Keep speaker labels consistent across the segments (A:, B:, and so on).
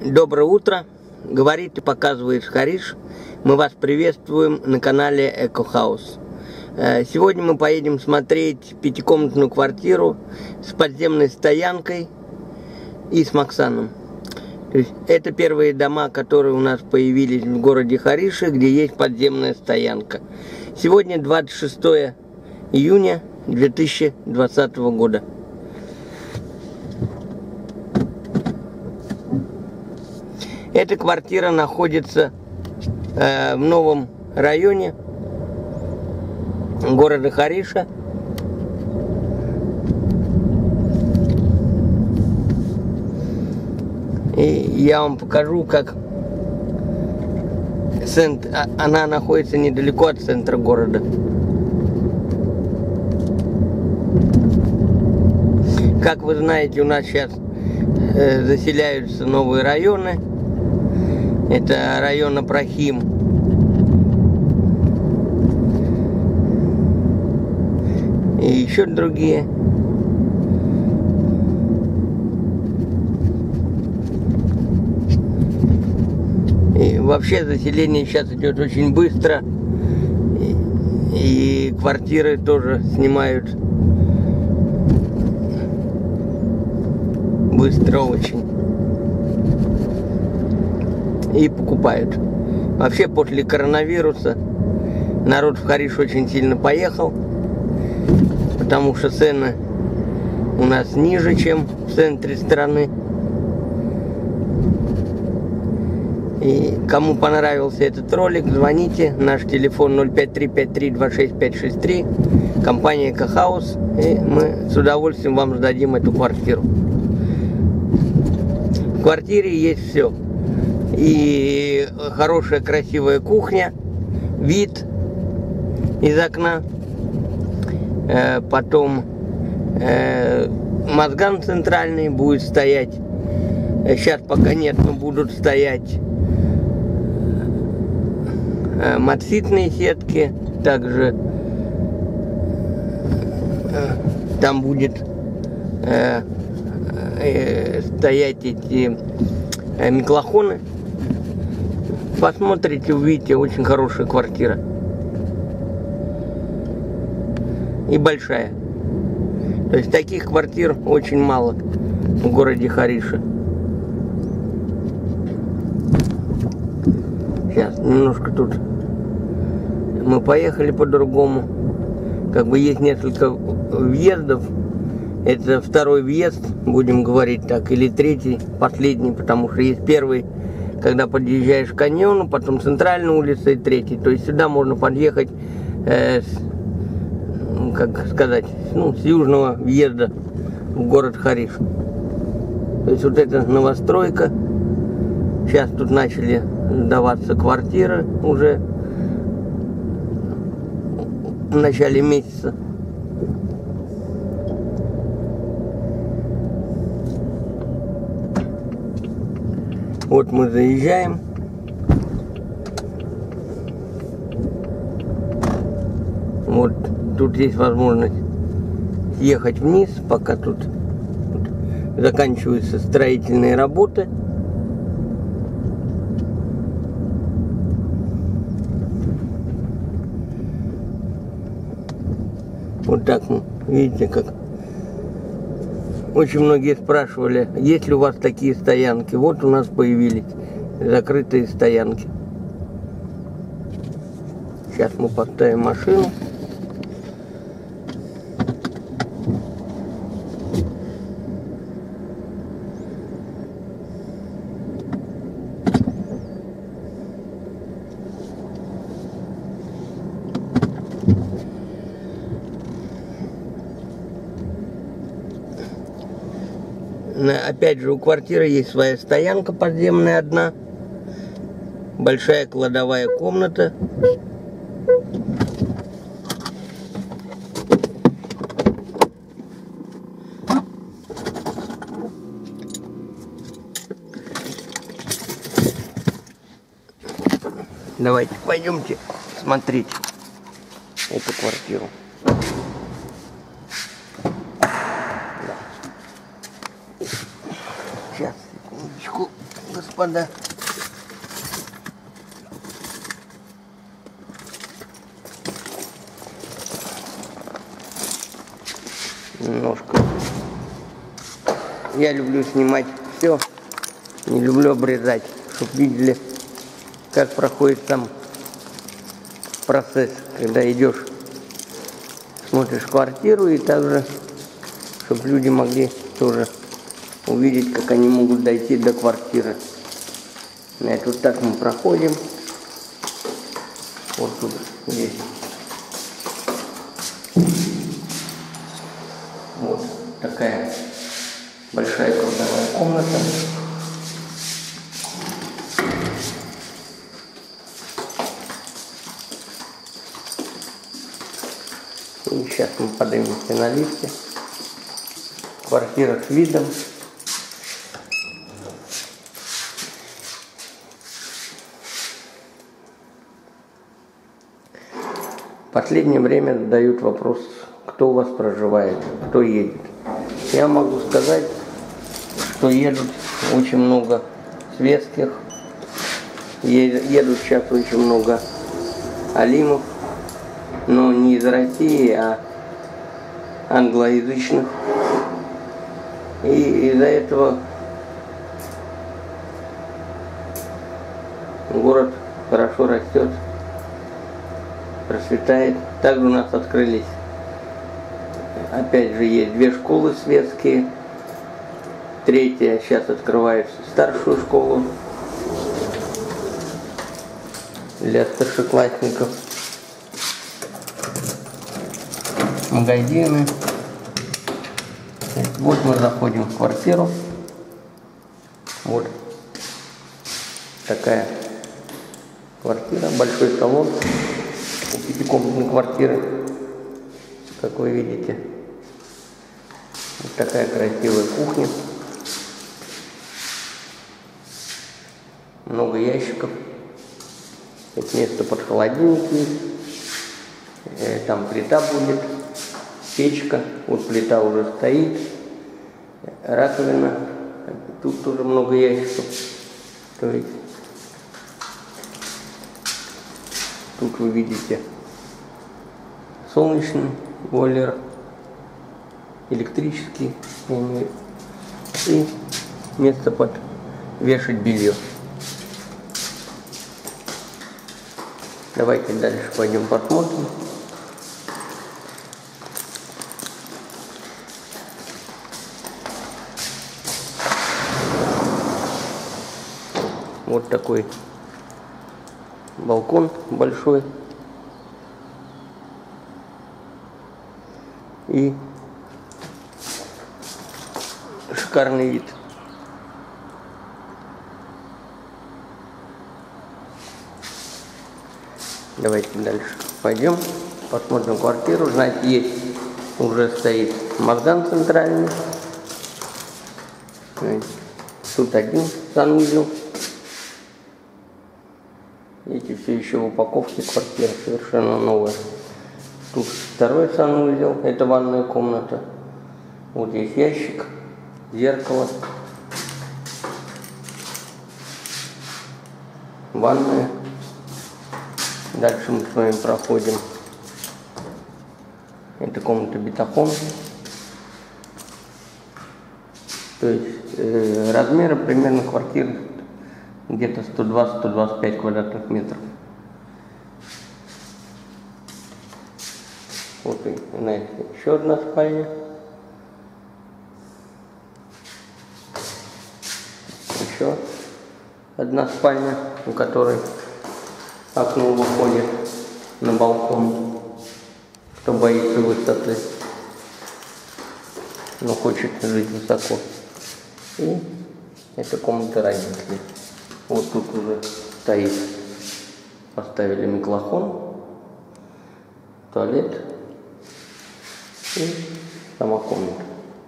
A: Доброе утро, говорит и показывает Хариш. Мы вас приветствуем на канале Экохаус. Сегодня мы поедем смотреть пятикомнатную квартиру с подземной стоянкой и с Максаном. То есть это первые дома, которые у нас появились в городе Хариши, где есть подземная стоянка. Сегодня 26 июня 2020 года. Эта квартира находится в новом районе города Хариша. И я вам покажу, как она находится недалеко от центра города. Как вы знаете, у нас сейчас заселяются новые районы. Это район Апрахим. И еще другие. И вообще заселение сейчас идет очень быстро. И квартиры тоже снимают быстро очень. И покупают. Вообще после коронавируса народ в Хариш очень сильно поехал, потому что цены у нас ниже, чем в центре страны. И кому понравился этот ролик, звоните. Наш телефон 05353265563, компания Экохаус, и мы с удовольствием вам сдадим эту квартиру. В квартире есть все. И хорошая красивая кухня, вид из окна, потом мозган центральный будет стоять, сейчас пока нет, но будут стоять матфитные сетки, также там будет стоять эти миклохоны. Посмотрите, увидите, очень хорошая квартира. И большая. То есть таких квартир очень мало в городе Хариша. Сейчас немножко тут мы поехали по-другому. Как бы есть несколько въездов. Это второй въезд, будем говорить так, или третий, последний, потому что есть первый, когда подъезжаешь к каньону, потом центральная улица и третий. То есть сюда можно подъехать, как сказать, с южного въезда в город Хариш. То есть вот это новостройка. Сейчас тут начали сдаваться квартиры уже в начале месяца. Вот мы заезжаем. Вот тут есть возможность съехать вниз, пока тут заканчиваются строительные работы. Вот так, видите, как. Очень многие спрашивали, есть ли у вас такие стоянки. Вот у нас появились закрытые стоянки. Сейчас мы поставим машину. Опять же, у квартиры есть своя стоянка подземная одна. Большая кладовая комната. Давайте пойдемте смотреть эту квартиру. господа. Немножко. Я люблю снимать все, не люблю обрезать, чтобы видели, как проходит сам процесс, когда идешь, смотришь квартиру, и также, чтобы люди могли тоже увидеть, как они могут дойти до квартиры. Значит, вот так мы проходим. Вот тут есть. Вот такая большая кладовая комната. И сейчас мы поднимемся на лифте. Квартира с видом. В последнее время задают вопрос, кто у вас проживает, кто едет. Я могу сказать, что едут очень много светских, едут сейчас очень много алимов, но не из России, а англоязычных. И из-за этого город хорошо растет, процветает. Также у нас открылись, опять же, есть 2 школы светские. 3-я сейчас открывает старшую школу для старшеклассников. Магазины. Вот мы заходим в квартиру. Вот такая квартира, большой салон у 5-комнатной квартиры, как вы видите. Вот такая красивая кухня. Много ящиков. Это место под холодильник есть. Там плита будет, печка. Вот плита уже стоит. Раковина. Тут тоже много ящиков. То есть тут вы видите солнечный бойлер, электрический, и место под вешать белье. Давайте дальше пойдем посмотрим. Вот такой балкон большой. И шикарный вид. Давайте дальше пойдем, посмотрим квартиру. Знаете, есть, уже стоит мазган центральный. Тут один санузел. Эти все еще в упаковке, квартира совершенно новая. Тут 2-й санузел, это ванная комната. Вот здесь ящик, зеркало, ванная. Дальше мы с вами проходим. Это комната бетахон. То есть размеры примерно квартиры где-то 120-125 квадратных метров. Вот и, знаете, еще одна спальня. Еще одна спальня, у которой окно выходит на балкон. Кто боится высоты, но хочет жить высоко. И это комната родителей. Вот тут уже стоит, поставили мегалофон, туалет и сама комната.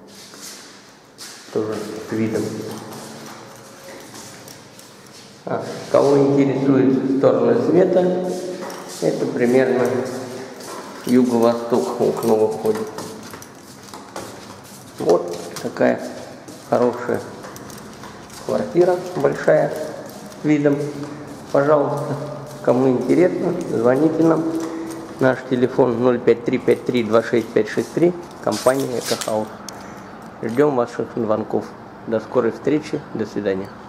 A: Тоже с видом. Кого интересует сторона света, это примерно юго-восток окно выходит. Вот такая хорошая квартира большая с видом. Пожалуйста, кому интересно, звоните нам. Наш телефон 05353-26563, компания Экохаус. Ждем ваших звонков. До скорой встречи, до свидания.